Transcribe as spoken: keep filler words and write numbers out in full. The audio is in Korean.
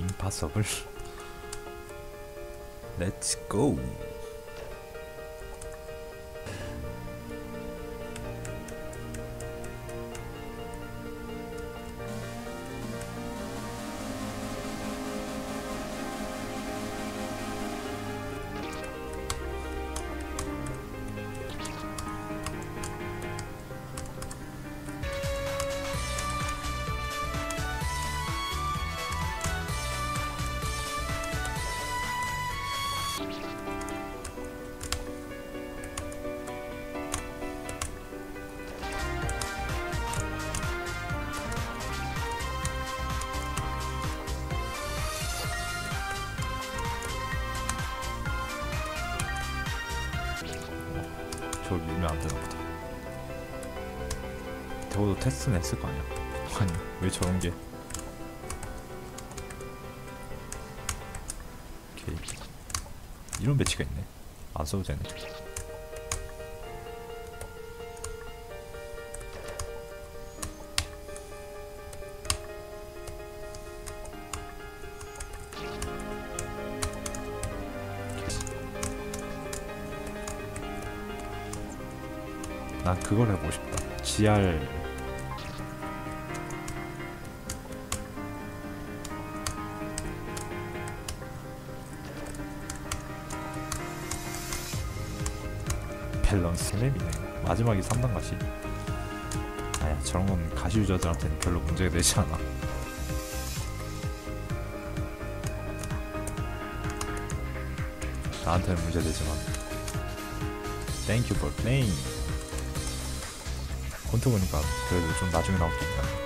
임파서블. 렛츠 고. 저걸 밀면 안 되나 보다. 적어도 테스트는 했을 거 아니야. 아니, 왜 저런 게. 오케이. 이런 배치가 있네. 안 써도 되네. 난 그걸 해보고 싶다. 지알 밸런스 맵이네. 마지막이 삼 단 가시. 아야, 저런 건 가시 유저들한테는 별로 문제가 되지 않아. 나한테는 문제되지만. Thank you for playing. 콘트 보니까 그래도 좀 나중에 나올 게 있다.